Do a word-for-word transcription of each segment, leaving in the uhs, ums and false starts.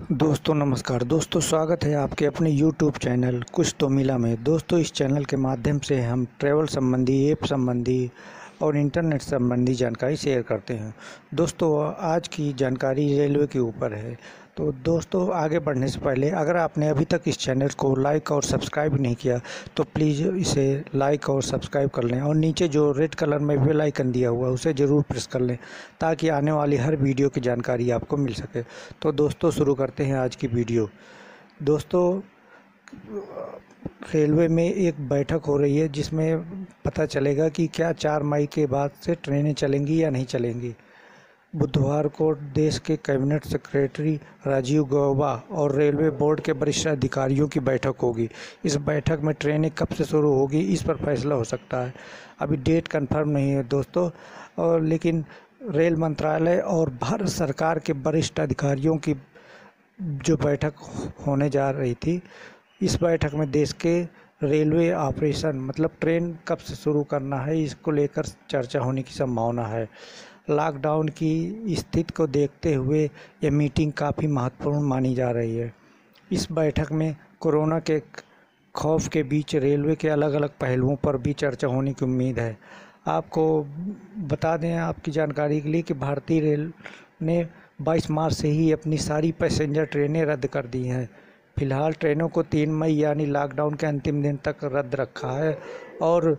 दोस्तों नमस्कार। दोस्तों स्वागत है आपके अपने यूट्यूब चैनल कुछ तो मिला में। दोस्तों इस चैनल के माध्यम से हम ट्रैवल संबंधी, ऐप संबंधी और इंटरनेट संबंधी जानकारी शेयर करते हैं। दोस्तों आज की जानकारी रेलवे के ऊपर है। तो दोस्तों आगे बढ़ने से पहले अगर आपने अभी तक इस चैनल को लाइक और सब्सक्राइब नहीं किया तो प्लीज़ इसे लाइक और सब्सक्राइब कर लें और नीचे जो रेड कलर में बेल आइकन दिया हुआ है उसे ज़रूर प्रेस कर लें ताकि आने वाली हर वीडियो की जानकारी आपको मिल सके। तो दोस्तों शुरू करते हैं आज की वीडियो। दोस्तों रेलवे में एक बैठक हो रही है जिसमें पता चलेगा कि क्या चार मई के बाद से ट्रेनें चलेंगी या नहीं चलेंगी। बुधवार को देश के कैबिनेट सेक्रेटरी राजीव गौबा और रेलवे बोर्ड के वरिष्ठ अधिकारियों की बैठक होगी। इस बैठक में ट्रेनें कब से शुरू होगी इस पर फैसला हो सकता है। अभी डेट कंफर्म नहीं है दोस्तों, और लेकिन रेल मंत्रालय और भारत सरकार के वरिष्ठ अधिकारियों की जो बैठक होने जा रही थी, इस बैठक में देश के रेलवे ऑपरेशन मतलब ट्रेन कब से शुरू करना है इसको लेकर चर्चा होने की संभावना है। लॉकडाउन की स्थिति को देखते हुए यह मीटिंग काफ़ी महत्वपूर्ण मानी जा रही है। इस बैठक में कोरोना के खौफ के बीच रेलवे के अलग अलग पहलुओं पर भी चर्चा होने की उम्मीद है। आपको बता दें आपकी जानकारी के लिए कि भारतीय रेल ने बाईस मार्च से ही अपनी सारी पैसेंजर ट्रेनें रद्द कर दी हैं। फिलहाल ट्रेनों को तीन मई यानी लॉकडाउन के अंतिम दिन तक रद्द रखा है और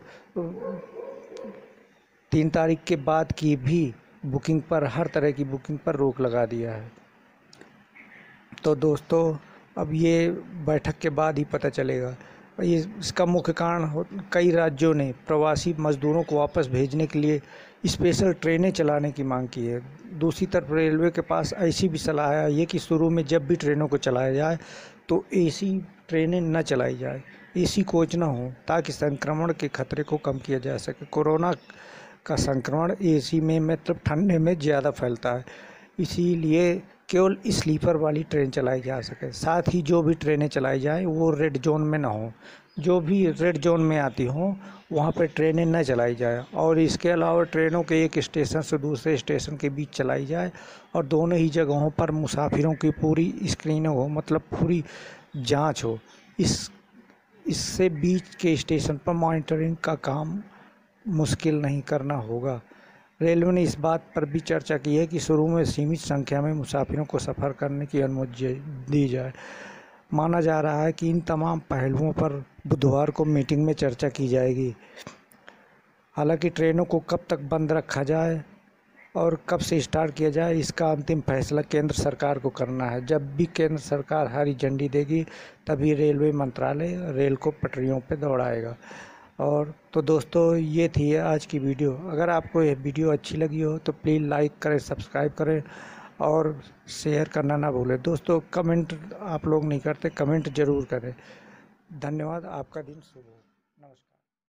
तीन तारीख के बाद की भी बुकिंग पर, हर तरह की बुकिंग पर रोक लगा दिया है। तो दोस्तों अब ये बैठक के बाद ही पता चलेगा। ये इसका मुख्य कारण हो, कई राज्यों ने प्रवासी मजदूरों को वापस भेजने के लिए स्पेशल ट्रेनें चलाने की मांग की है। दूसरी तरफ रेलवे के पास ऐसी भी सलाह है ये कि शुरू में जब भी ट्रेनों को चलाया जाए तो एसी ट्रेनें न चलाई जाए, एसी कोच ना हो ताकि संक्रमण के खतरे को कम किया जा सके। कोरोना का संक्रमण एसी में मतलब ठंडे में ज़्यादा फैलता है, इसीलिए केवल स्लीपर वाली ट्रेन चलाई जा सके। साथ ही जो भी ट्रेनें चलाई जाएं वो रेड जोन में ना हो, जो भी रेड जोन में आती हों वहाँ पर ट्रेनें न चलाई जाए। और इसके अलावा ट्रेनों के एक स्टेशन से दूसरे स्टेशन के बीच चलाई जाए और दोनों ही जगहों पर मुसाफिरों की पूरी स्क्रीनिंग हो, मतलब पूरी जाँच हो। इस इससे बीच के स्टेशन पर मॉनिटरिंग का काम मुश्किल नहीं करना होगा। रेलवे ने इस बात पर भी चर्चा की है कि शुरू में सीमित संख्या में मुसाफिरों को सफ़र करने की अनुमति दी जाए। माना जा रहा है कि इन तमाम पहलुओं पर बुधवार को मीटिंग में चर्चा की जाएगी। हालांकि ट्रेनों को कब तक बंद रखा जाए और कब से स्टार्ट किया जाए इसका अंतिम फैसला केंद्र सरकार को करना है। जब भी केंद्र सरकार हरी झंडी देगी तभी रेलवे मंत्रालय रेल को पटरियों पर दौड़ाएगा। और तो दोस्तों ये थी आज की वीडियो। अगर आपको यह वीडियो अच्छी लगी हो तो प्लीज़ लाइक करें, सब्सक्राइब करें और शेयर करना ना भूलें। दोस्तों कमेंट आप लोग नहीं करते, कमेंट ज़रूर करें। धन्यवाद। आपका दिन शुभ हो।